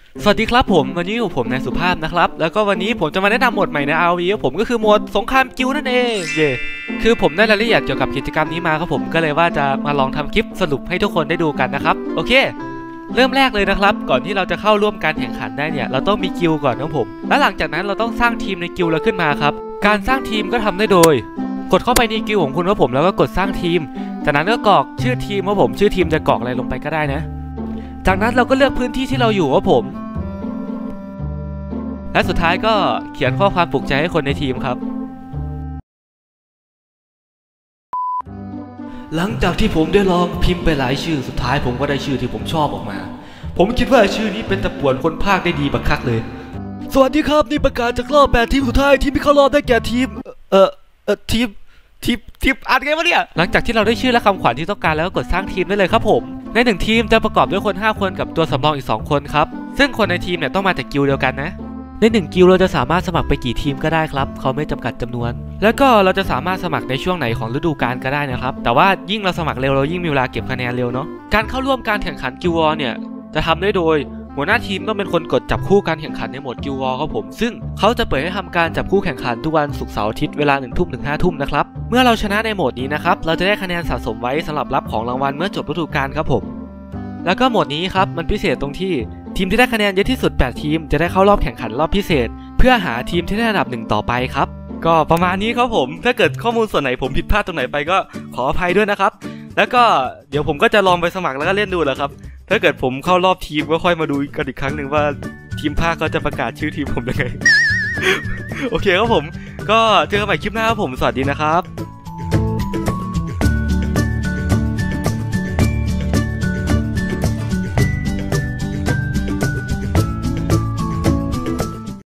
สวัสดีครับผมวันนี้อยู่ผมนายสุภาพนะครับแล้วก็วันนี้ผมจะมาแนะนำโหมดใหม่ใน RV ครับผมก็คือโหมดสงครามกิลด์นั่นเองเย่คือผมได้รายละเอียดเกี่ยวกับกิจกรรมนี้มาครับผมก็เลยว่าจะมาลองทำคลิปสรุปให้ทุกคนได้ดูกันนะครับโอเคเริ่มแรกเลยนะครับก่อนที่เราจะเข้าร่วมการแข่งขันได้เนี่ยเราต้องมีกิลด์ก่อนครับผมและหลังจากนั้นเราต้องสร้างทีมในกิลด์เราขึ้นมาครับการสร้างทีมก็ทำได้โดยกดเข้าไปในกิลด์ของคุณครับผมแล้วก็กดสร้างทีมจากนั้นก็กรอกชื่อทีมครับผมชื่อทีมจะกรอกอะไรลงไปก็ได้นะจากนั้นเราก็เลือกพื้นที่ที่เราอยู่ครับผมและสุดท้ายก็เขียนข้อความปลุกใจให้คนในทีมครับหลังจากที่ผมได้ลองพิมพ์ไปหลายชื่อสุดท้ายผมก็ได้ชื่อที่ผมชอบออกมาผมคิดว่าชื่อนี้เป็นตะป่วนคนภาคได้ดีบักคักเลยสวัสดีครับนี่ประกาศจากรอบ8 ทีมสุดท้ายทีมที่เข้ารอบได้แก่ทีมทีมอ่านไงวะเนี่ยหลังจากที่เราได้ชื่อและคำขวัญที่ต้องการแล้วก็กดสร้างทีมได้เลยครับผมใน1ทีมจะประกอบด้วยคน5คนกับตัวสำรองอีก2คนครับซึ่งคนในทีมเนี่ยต้องมาจากกิลด์เดียวกันนะใน1กิลด์เราจะสามารถสมัครไปกี่ทีมก็ได้ครับเขาไม่จำกัดจำนวนแล้วก็เราจะสามารถสมัครในช่วงไหนของฤดูกาลก็ได้นะครับแต่ว่ายิ่งเราสมัครเร็วเรายิ่งมีเวลาเก็บคะแนนเร็วเนาะการเข้าร่วมการแข่งขันกิลด์วอร์เนี่ยจะทำได้โดยหัวหน้าทีมต้องเป็นคนกดจับคู่การแข่งขันในโหมดกิลด์วอร์ครับผมซึ่งเขาจะเปิดให้ทำการจับคู่แข่งขันทุกวันศุกร์เสาร์อาทิตย์เวลา1 ทุ่มถึง5 ทุ่มนะครับเมื่อเราชนะในโหมดนี้นะครับเราจะได้คะแนนสะสมไว้สำหรับรับของรางวัลเมื่อจบฤดูกาลครับผมแล้วก็โหมดนี้ครับมันพิเศษตรงที่ทีมที่ได้คะแนนเยอะที่สุด8ทีมจะได้เข้ารอบแข่งขันรอบพิเศษเพื่อหาทีมที่ได้อันดับ1ต่อไปครับก็ประมาณนี้ครับผมถ้าเกิดข้อมูลส่วนไหนผมผิดพลาดตรงไหนไปก็ขออภัยด้วยนะครับแล้วก็เดี๋ยวผมก็จะลองไปสมัครแล้วก็เล่นดูแหละครับถ้าเกิดผมเข้ารอบทีมก็ค่อยมาดูกันอีกครั้งหนึ่งว่าทีมภาคเขาจะประกาศชื่อทีมผมยังไง โอเคครับผมก็เจอกันใหม่คลิปหน้าครับผมสวัสดีนะครับ